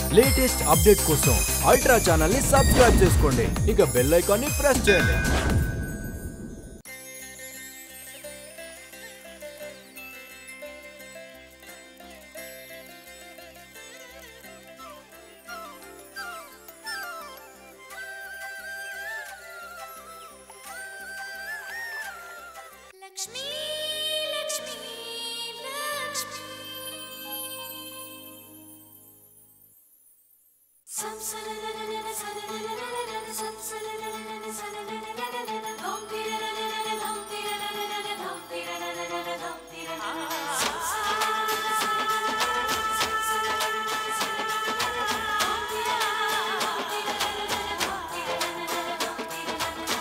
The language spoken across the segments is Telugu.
లేటెస్ట్ అప్డేట్ కోసం అల్ట్రా ఛానల్ ని సబ్స్క్రైబ్ చేసుకోండి. ఇక బెల్ ఐకాన్ ని ప్రెస్ చేయండి. Lakshmi, Lakshmi, Lakshmi. Sam sarararara sarararara sam sarararara sarararara dham tirararara dham tirararara dham tirararara dham tirararara sam sarararara sarararara sam sarararara sarararara dham tirararara dham tirararara dham tirararara dham tirararara.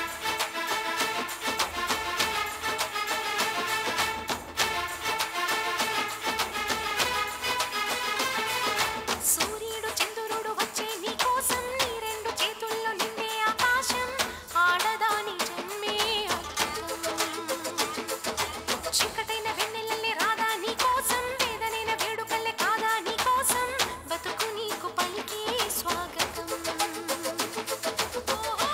సూర్యుడు చంద్రుడు వచ్చే నీ కోసం నీ రెండు చేతుల్లో నిండే ఆకాశం ఆడదాని జన్మే అద్భుతం. చీకటైన వెన్నెలల్లే రాదా నీ కోసం వేదనైన వేడుకల్లే కాదా నీ కోసం బతుకు నీకు పలికే స్వాగతం. ఓహో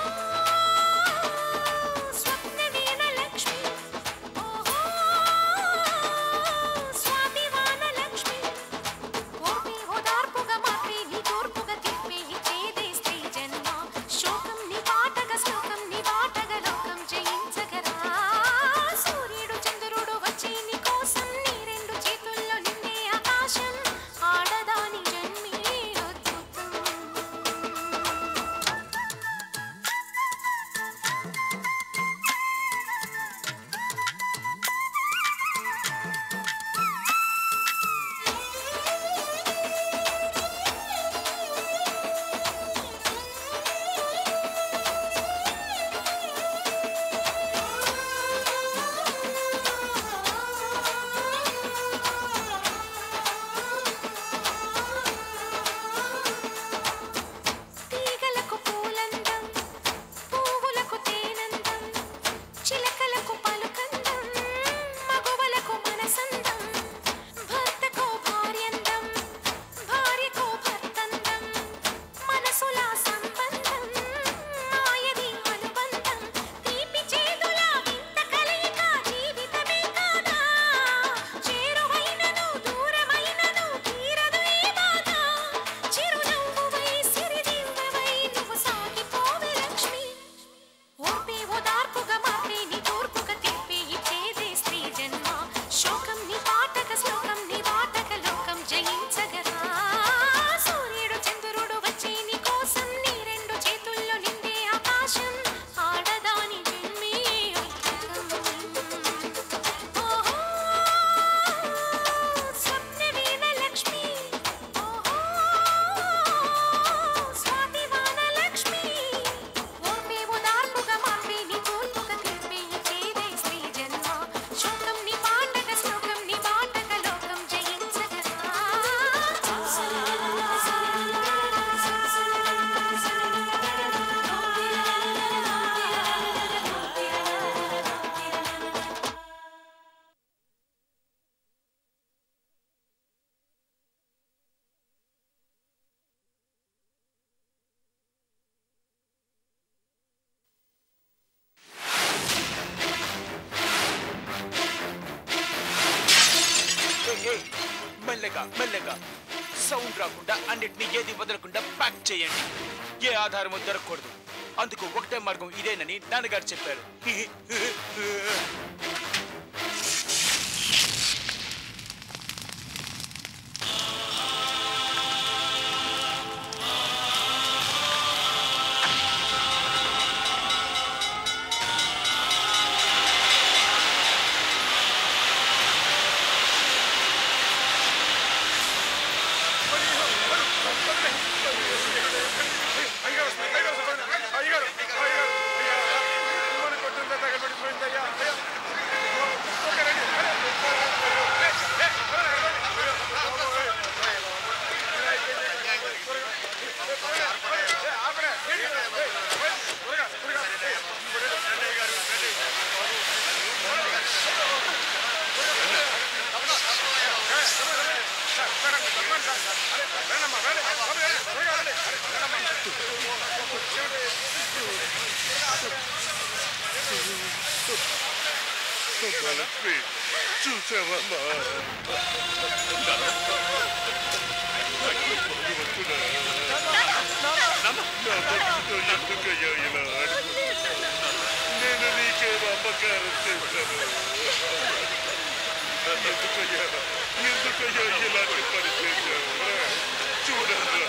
స్వప్నవీణ లక్ష్మి, ఓహో స్వాతివాన లక్ష్మి. ఓపి ఓదార్పుగా మాపి నీ తూర్పుగా తిప్పి ఇచ్చేదే స్త్రీ జన్మ. శోకం నీ పాటగా శ్లోకం నీ బాటగా లోకం జయించగరా. సూర్యుడు చంద్రుడు వచ్చి నీ కోసం నీ రెండు చేతుల్లో నిండే ఆకాశం ఆడదాని జన్మే అద్భుతం. తీగలకు పూలందం, పువ్వులకు తేనందం, చిలకలకు పలుకందం, మగువలకు మనసందం, భర్తకు భార్యందం, భార్యకు భర్తందం, మనసుల సంబంధం, మాయది అనుబంధం, తీపి చేదుల వింత కలయిక జీవితమే కాదా. చేరువైనను దూరమైనను తీరదు ఏ బాధ. చిరునవ్వువై సిరిదివ్వవై నువ్వు సాగిపోవే లక్ష్మి. ఓపి ఓదార్పుగా మాపి నీ తూర్పుగా తిప్పి ఇచ్చేదే స్త్రీ జన్మ. శోకం నీ పాటగా శ్లోకం నీ బాటగా లోకం జయించగరా. సూర్యుడు చంద్రుడు వచ్చి నీ కోసం నీ రెండు చేతుల్లో నిండే ఆకాశం ఆడదాని జన్మే అద్భుతం. ఓహో స్వప్నవీణ లక్ష్మి, ఓహో స్వాతివాన లక్ష్మి. ఓపి ఓదార్పుగా మాపి నీ తూర్పుగా తిప్పి ఇచ్చేదే స్త్రీ జన్మ. శోకం నీ పాటగా శ్లోకం నీ బాటగా లోకం జయించగరా. ఏయ్, మెల్లగా మెల్లగా సౌండ్ రాకుండా అన్నిటిని ఏది వదలకుండా ప్యాక్ చేయండి. ఏ ఆధారము దొరకకూడదు. అందుకు ఒకటే మార్గం ఇదేనని నాన్నగారు చెప్పారు. అయ్యగారు లక్ష్మి చూసావమ్మా ఎందుకయ్యా ఇలా నేను నీకేం అమ్మకారం చేశాను ఎందుకయ్యా ఇలాంటి పని చేశావు చూడరా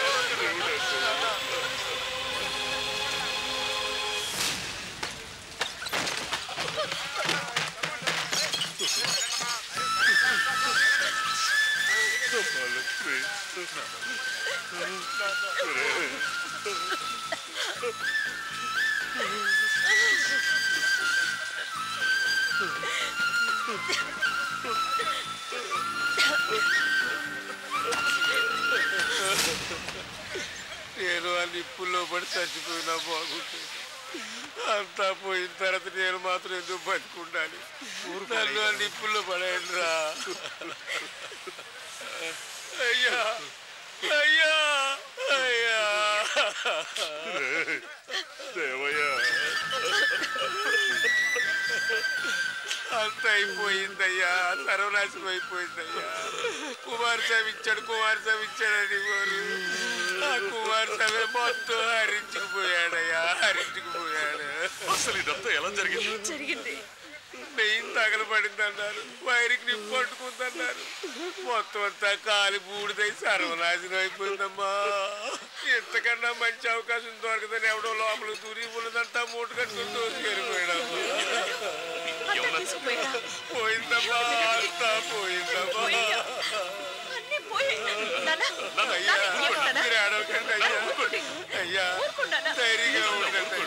నేను ఆ నిప్పుల్లో పడి చచ్చిపోయినా బాగుంటుంది అంతా పోయిన తర్వాత నేను మాత్రం ఎందుకు బతుకుండాలి నన్ను ఆ నిప్పుల్లో పడేయండి రా అయ్యా అయ్యా అయ్యా దేవయ్యా అంత అయిపోయిందయ్యా సర్వనాశనం అయిపోయిందయ్యా కుమారస్వామి ఇచ్చాడని వారు ఆ కుమారస్వామి మొత్తం హరించుకుపోయాడయ్యా హరించుకుపోయాడు అసలు ఇదంతా ఎలా జరిగింది నెయ్యి తగలబడింది అన్నారు వైరికి నిప్పు పట్టుకుందన్నారు మొత్తం అంతా కాలి బూడిదై సర్వనాశనం అయిపోయిందమ్మా ఎంతకన్నా మంచి అవకాశం దొరకదని ఎవడో లోపలికి దూరి ఉన్నదంతా మూట కట్టుకుని దోసుకెళ్ళిపోయాడమ్మా పోయిందమ్మా అంతా పోయిందమ్మా మీరు ఆడవకండి అయ్యా ధైర్యంగా ఉండండి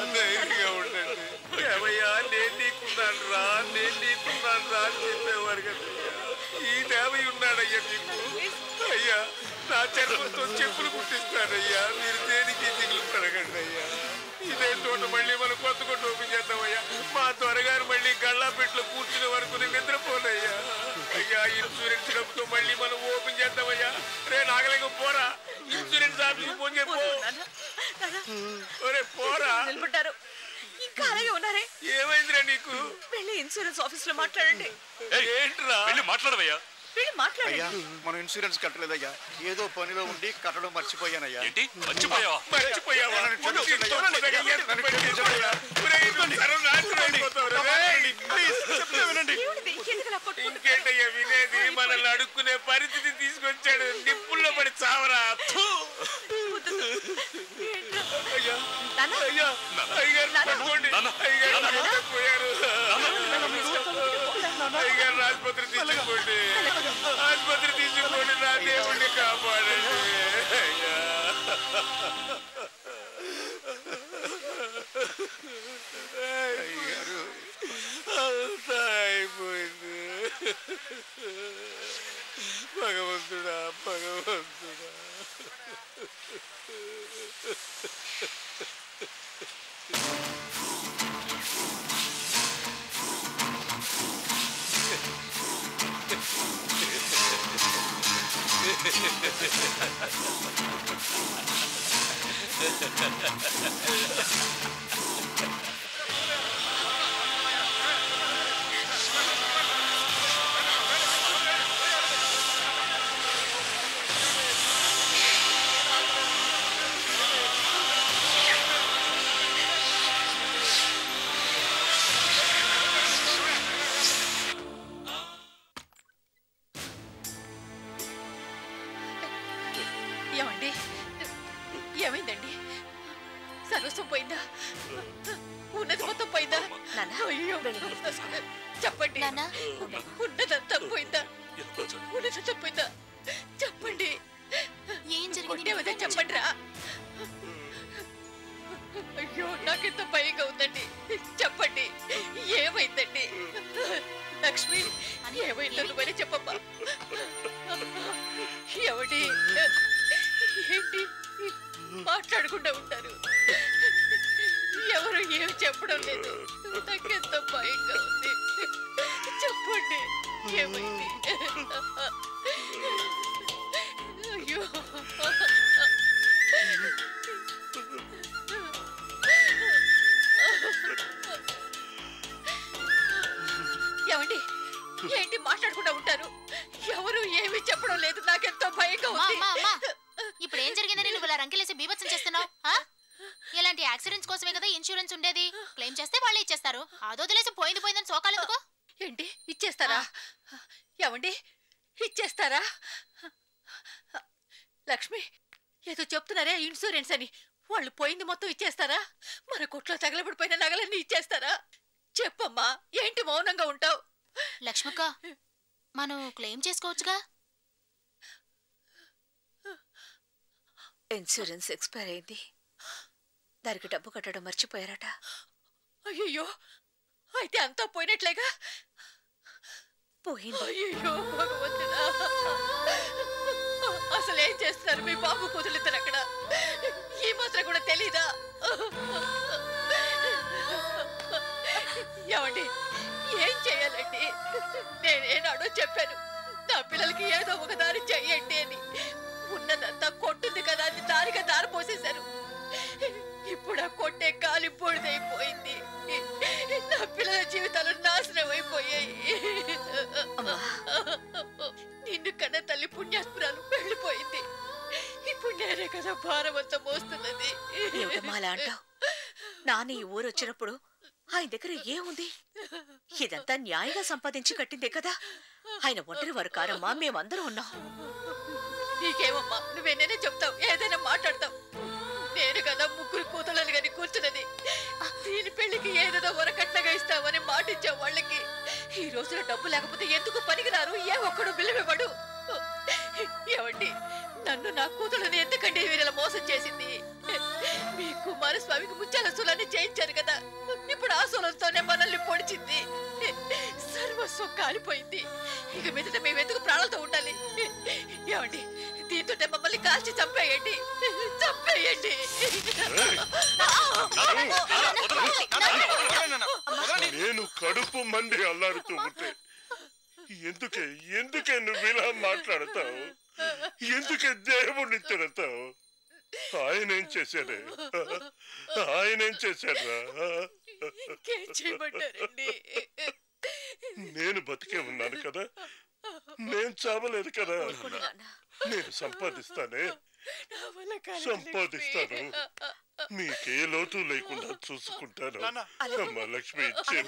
ఏమయ్యా నేను నీకున్నాను రా అని చెప్పేవారు కదయ్యా ఈ దేవయ్య ఉన్నాడయ్యా మీకు అయ్యా నా చర్మంతో చెప్పులు కుట్టిస్తానయ్యా మీరు దేనికి దిగులు పడకండి అయ్యా ఇదే తోట మళ్ళీ మనం కొత్త కొట్టు ఓపెన్ చేద్దామయ్యా మా త్వరగారు మళ్ళీ గళ్ళాపెట్లో కూర్చునే వరకు నేను నిద్రపోనయ్యా అయ్యా ఇన్సూరెన్స్ డబ్బుతో మళ్ళీ మనం ఓపెన్ చేద్దామయ్యా రే నాగలింగం పోరా ఇన్సూరెన్స్ ఆఫీస్ ఫోన్ చెప్పు ఒరే పోరా ఇంకా అలాగే ఉన్నారే ఏమైందిరా నీకు వెళ్ళి ఇన్సూరెన్స్ ఆఫీస్ లో మాట్లాడండి ఏంట్రా మాట్లాడవయ్యా అయ్యా మనం ఇన్సూరెన్స్ కట్టలేదయ్యా ఏదో పనిలో ఉండి కట్టడం మర్చిపోయానయ్యా మర్చిపోయావా ఇంకేంటయ్యా వినేది మనల్ని అడుక్కునే పరిస్థితి తీసుకొచ్చాడు నిప్పుల్లో పడి చావరా అయ్యగారు ఆసుపత్రి తీసుకోండి నా దేవుడిని కాపాడండి అయ్యా అయ్యారు అంతా అయిపోయింది భగవంతుడా ఏమండి ఏమైందండి సర్వస్వం పోయిందా ఉన్నది మొత్తం పోయిందా అయ్యో చెప్పండి ఉన్నదంతా పోయిందా ఉన్నదంతా పోయిందా చెప్పండి ఏం జరిగింది చెప్పండి రా అయ్యో నాకెంత భయంగా ఉందండి చెప్పండి ఏమైందండి లక్ష్మి ఏమైందో నువ్వని చెప్పమ్మా ఏమిటి ఏంటి మాట్లాడకుండా ఉంటారు ఎవరు ఏమి చెప్పడం లేదు నాకెంత భయంగా ఉంది చెప్పండి ఏమైంది అయ్యో యాక్సిడెంట్స్ కోసమే కదా ఇన్సూరెన్స్ ఉండేది. క్లెయిమ్ చేస్తే వాళ్ళే ఇచ్చేస్తారు. అదొదిలేసి పోయిందని సోకాలెందుకు? ఏంటి ఇచ్చేస్తారా? ఏమండి ఇచ్చేస్తారా? లక్ష్మి ఏదో చెప్తున్నారే ఇన్సూరెన్స్ అని, వాళ్ళు పోయింది మొత్తం ఇచ్చేస్తారా? మన కొట్లో తగలబడిపోయిన నగలన్నీ ఇచ్చేస్తారా? చెప్పమ్మా, ఏంటి మౌనంగా ఉంటావు? లక్ష్మక్క, మనం క్లెయిమ్ చేసుకోవచ్చుగా. ఇన్సూరెన్స్ ఎక్స్పైర్ అయింది, దానికి డబ్బు కట్టడం మర్చిపోయారట. అయ్యో, అయితే అంతా పోయినట్లేగా. పోయింది. అయ్యో భగవంతుడా, అసలు ఏం చేస్తున్నారు మీ బాబు కూతులిద్దరు అక్కడ? ఈ మాత్రం కూడా తెలీదా? ఏమండి, ఏం చెయ్యాలండి? నేనేనాడో చెప్పాను నా పిల్లలకి ఏదో ఒక దారి చెయ్యండి అని. ఉన్నదంతా కొట్టుంది కదా అని దారిగా దారి పోసేశారు. ఇప్పుడు ఆ కొట్టే కాలి పొడిదైపోయింది. నా పిల్లల జీవితాలు నాశనం అయిపోయాయి. నిన్ను కన్న తల్లి పుణ్యాత్మురాలు వెళ్ళిపోయింది. ఇప్పుడు నేనే కదా భారమంతా మోస్తున్నది. అలా అంటావు? నాన్న ఈ ఊరు వచ్చినప్పుడు ఆయన దగ్గర ఏముంది? ఇదంతా న్యాయంగా సంపాదించి కట్టిందే కదా. ఆయన ఒంటరి వారు కారమ్మా, మేమందరం ఉన్నాం. నీకేమమ్మా, నువ్వేనేనే చెప్తావు, ఏదైనా మాట్లాడతావు. నేను కదా ముగ్గురు కూతుళ్ళని కానీ కూర్చున్నది. దీని పెళ్లికి ఏదేదో వరకట్నగా ఇస్తావని మాటిచ్చావు వాళ్ళకి. ఈ రోజున డబ్బు లేకపోతే ఎందుకు పనికిరారు? ఏ ఒక్కడు బిల్లుమివ్వడు. ఏమండి, నన్ను నా కూతుళ్ళని ఎందుకండి వీరిలా మోసం చేసింది? మీ కుమారస్వామికి ముత్యాల సూలాన్ని చేయించారు కదా, ఇప్పుడు ఆ సూలంతోనే మనల్ని పొడిచింది. సర్వస్వం కాలిపోయింది. ఇక మీదట మేము ఎందుకు ప్రాణాలతో ఉండాలి? ఏమండి, దీంతో మమ్మల్ని కాల్చి చంపేయండి, చంపేయండి. నేను కడుపు మండి అల్లాడుతూ ఉంటే ఎందుకే నువ్వు ఇలా మాట్లాడతావు? ఎందుకే దేవుణ్ణి తిడతావు? ఆయనేం చేశాడే? ఆయనేం చేశాడ్రా? నేను బతికే ఉన్నాను కదా, నేను చావలేదు కదా. నేను సంపాదిస్తాను. మీకే లోటు లేకుండా చూసుకుంటాను. అమ్మ లక్ష్మి,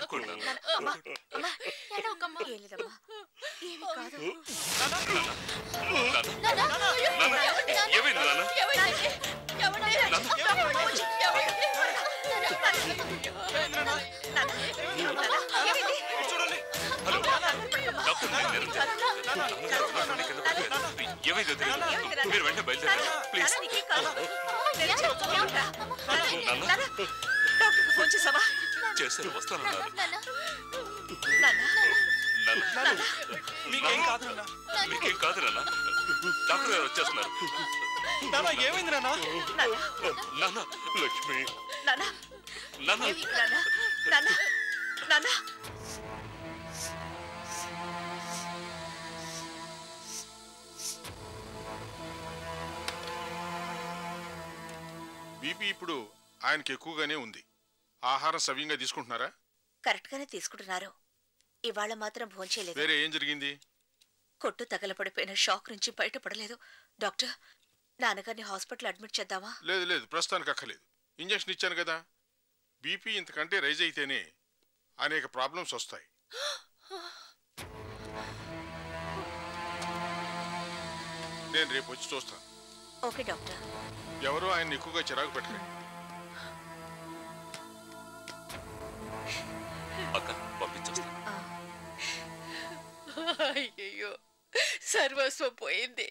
మీరు వెంటనే బయలుదేరండి ప్లీజ్. ఫోన్ చేసావా? చేశారు, వస్తానన్నారు. మీకేం కాదు నాన్న. మీకేం కాదు నాన్న, డాక్టర్ గారు వచ్చేస్తున్నారు. నాన్న ఏమైంది నాన్న? నాన్న లక్ష్మి, నాన్న నాన్న నాన్న నాన్న బీపీ ఇప్పుడు ఆయనకి ఎక్కువగానే ఉంది. ఆహారం సవ్యంగా తీసుకుంటున్నారా? కరెక్ట్ గానే తీసుకుంటున్నారు. ఇవాళ మాత్రం భోంచేయలేదు. వేరే ఏం జరిగింది? కొట్టు తగలపడిపోయిన షాక్ నుంచి బయటపడలేదు. డాక్టర్, నాన్నగారిని హాస్పిటల్ అడ్మిట్ చేద్దామా? లేదు లేదు, ప్రస్తుతానికి అక్కర్లేదు. ఇంజక్షన్ ఇచ్చాను కదా. బీపీ ఇంతకంటే రైజ్ అయితేనే అనేక ప్రాబ్లమ్స్ వస్తాయి. నేను రేపు వచ్చి చూస్తాను. Okay doctor. ఎవరో ఆయన ఎక్కువగా చిరాకు పెట్టండి. అక్క పంపించేస్తా. అయ్యో, సర్వస్వం పోయింది.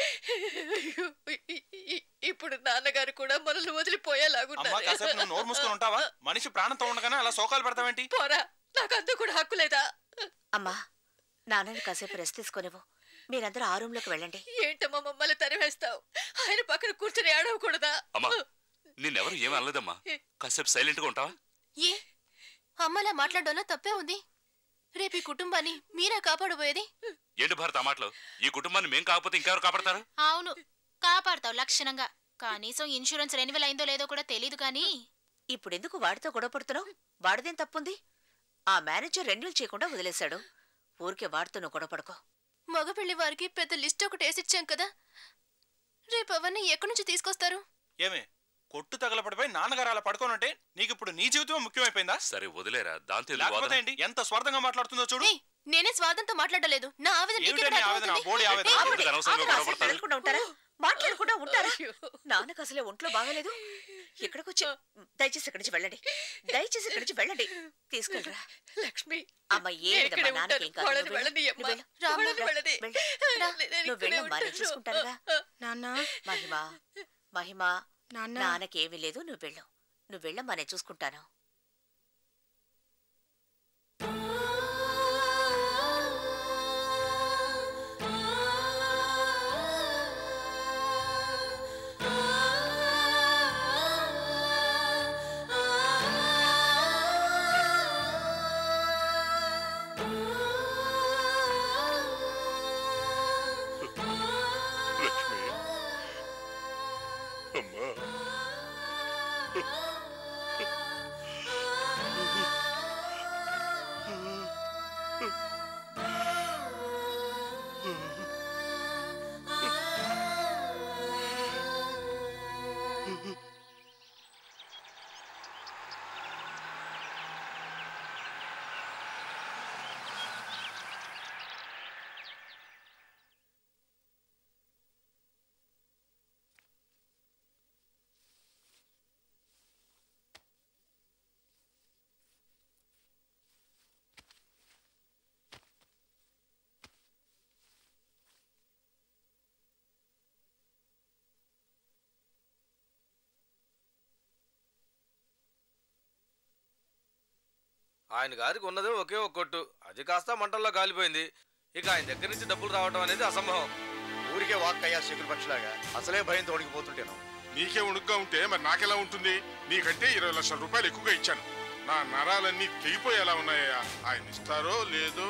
ఇప్పుడు నాన్నగారు కూడా మనల్ని వదిలిపోయేలాగున్నారు. నోరు మూసుకొని ఉంటావా? మనిషి ప్రాణంతో ఉండగానే అలా సోకాలు పెడతావేంటి? పోరా, నాకంతా కూడా హక్కు లేదా? అమ్మా, నాన్నని కాసేపు రెస్ట్ తీసుకునేవు. మీరందరూ ఆ రూమ్ లోకి వెళ్ళండి. ఏంటమ్మా మమ్మల్ని తరివేస్తావు? ఆయన పక్కన కూర్చొని ఏడవకూడదా? అమ్మా, నిన్నెవరు ఏమీ అనలేదమ్మా. కాసేపు సైలెంట్ గా ఉంటావా? ఏ అమ్మలా మాట్లాడడంలో తప్పే ఉంది. రేపు ఈ కుటుంబాన్ని మీరే కాపాడబోయేది. ఏంటి భారత ఆ మాటలు? ఈ కుటుంబాన్ని మేం కాకపోతే ఇంకెవరు కాపాడతారు? అవును, కాపాడతావు లక్షణంగా. కనీసం ఇన్సూరెన్స్ రెన్యువల్ అయిందో లేదో కూడా తెలీదు. కానీ ఇప్పుడెందుకు వాడితో గొడవపడుతున్నావు? వాడిదేం తప్పుంది? ఆ మేనేజర్ రెన్యూల్ చేయకుండా వదిలేశాడు. ఊరికే వాడితో నువ్వు గొడవపడుకో. మగపెళ్లి వారికి పెద్ద లిస్ట్ ఒకటి వేసిచ్చాం కదా, రేపు అవన్నీ ఎక్కడి నుంచి తీసుకొస్తారు? ఏమే కొట్టు తగలపడిపోయి నాన్నగారు అలా పడుకోనంటే నీకు ఇప్పుడు నీ జీవితం ముఖ్యమైపోయిందా? సరే వదిలేరా, దాంతో లేకపోతే ఏంటి? ఎంత స్వార్థంగా మాట్లాడుతుందో చూడు. నేనే స్వాదంతో మాట్లాడలేదు. నా ఆవేదన మాట్లాడకుండా ఉంటారా? నాన్నకు అసలే ఒంట్లో బాగలేదు. ఇక్కడికొచ్చి దయచేసి ఇక్కడి నుంచి వెళ్ళండి. దయచేసి ఇక్కడి నుంచి వెళ్ళండి. తీసుకెళ్ళరా లక్ష్మి. అమ్మ ఏమిటమ్మా, నాన్నకేం కాదు. నువ్వు వెళ్ళమ్మా, నేను చూసుకుంటానుగా. మహిమ మహిమ, నాన్నకేమీ లేదు, నువ్వు వెళ్ళు. నువ్వు వెళ్ళమ్మా, నేను చూసుకుంటాను. ఆయన గారికి ఉన్నది ఒకే ఒక కొట్టు, అది కాస్త మంటల్లో కాలిపోయింది. ఇక ఆయన దగ్గర నుంచి డబ్బులు రావడం అనేది అసంభవం. ఊరికే వాక్కయ్యా శకుని పక్షిలాగా, అసలే భయంతో వణికిపోతుంటేను. నీకే ఉణుగ్గా ఉంటే మరి నాకెలా ఉంటుంది? నీకంటే 20 లక్షల రూపాయలు ఎక్కువగా ఇచ్చాను. నా నరాలన్నీ తెగిపోయేలా ఉన్నాయా? ఆయన ఇస్తారో లేదో.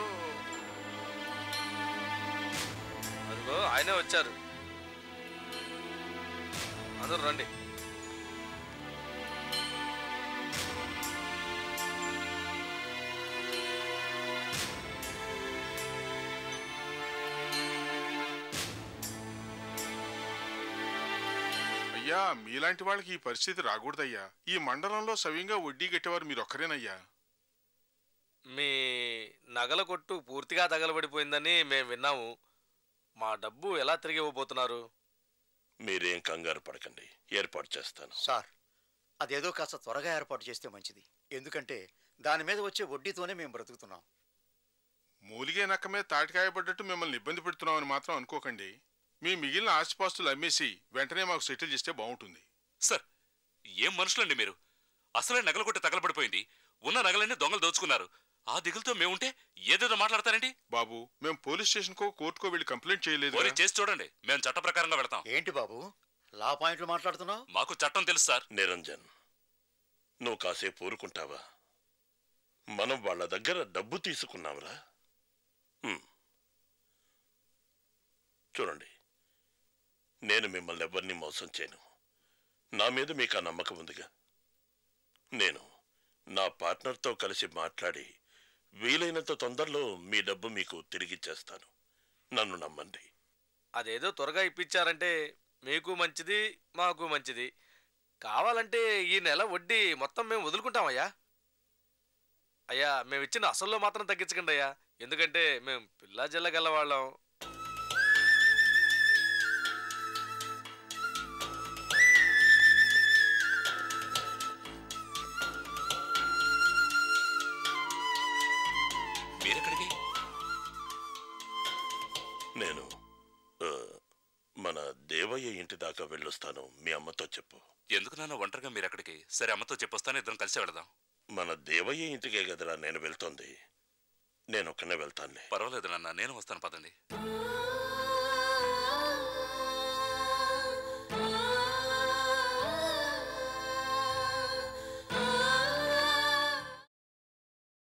అదిగో ఆయనే వచ్చారు. అందరూ రండి. అయ్యా, మీలాంటి వాళ్ళకి ఈ పరిస్థితి రాకూడదయ్యా. ఈ మండలంలో సవ్యంగా వడ్డీ కట్టేవారు మీరు ఒక్కరేనయ్యా. మీ నగల కొట్టు పూర్తిగా తగలబడిపోయిందని మేము విన్నాము. మా డబ్బు ఎలా తిరిగి ఇవ్వబోతున్నారు? మీరేం కంగారు పడకండి, ఏర్పాటు చేస్తాను. సార్, అదేదో కాస్త త్వరగా ఏర్పాటు చేస్తే మంచిది. ఎందుకంటే దాని మీద వచ్చే వడ్డీతోనే మేము బ్రతుకుతున్నాం. మూలిగే నక్క మీద తాటికాయబడ్డట్టు మిమ్మల్ని ఇబ్బంది పెడుతున్నామని మాత్రం అనుకోకండి. మీ మిగిలిన ఆస్తిపాస్తులు అమ్మేసి వెంటనే మాకు సెటిల్ చేస్తే బాగుంటుంది. సార్, ఏం మనుషులండి మీరు? అసలే నగలు కొట్టి తగలబడిపోయింది. ఉన్న నగలన్నీ దొంగలు దోచుకున్నారు. ఆ దిగులతో మేముంటే ఏదేదో మాట్లాడతారండి. బాబు, మేము పోలీస్ స్టేషన్కో కోర్టుకో వెళ్ళి కంప్లైంట్ చేయలేదు. చేసి చూడండి, మేము చట్ట ప్రకారంగా వెళ్తాం. ఏంటి బాబు లా పాయింట్లు మాట్లాడుతున్నావు? మాకు చట్టం తెలుసు సార్. నిరంజన్, నువ్వు కాసేపు ఊరుకుంటావా? మనం వాళ్ళ దగ్గర డబ్బు తీసుకున్నాంరా. చూడండి, నేను మిమ్మల్ని ఎవరిని మోసం చేయను. నా మీద మీకు ఆ నమ్మకం ఉందిగా. నేను నా పార్ట్నర్తో కలిసి మాట్లాడి వీలైనంత తొందరలో మీ డబ్బు మీకు తిరిగిచ్చేస్తాను. నన్ను నమ్మండి. అదేదో త్వరగా ఇప్పించారంటే మీకు మంచిది, మాకు మంచిది. కావాలంటే ఈ నెల వడ్డీ మొత్తం మేము వదులుకుంటామయ్యా. అయ్యా, మేము ఇచ్చిన అసల్లో మాత్రం తగ్గించకండి అయ్యా. ఎందుకంటే మేము పిల్లా జిల్లగల వాళ్ళం. మీరెక్కడికి? నేను మన దేవయ్య ఇంటి దాకా వెళ్ళొస్తాను. మీ అమ్మతో చెప్పు. ఎందుకు నాన్న ఒంటరిగా మీరెక్కడికి? సరే, అమ్మతో చెప్పొస్తాను, ఇద్దరం కలిసి వెళదాం. మన దేవయ్య ఇంటికే కదరా నేను వెళ్తోంది. నేను ఒక్కనే వెళ్తానులే. పర్వాలేదు నాన్న, నేను వస్తాను, పదండి.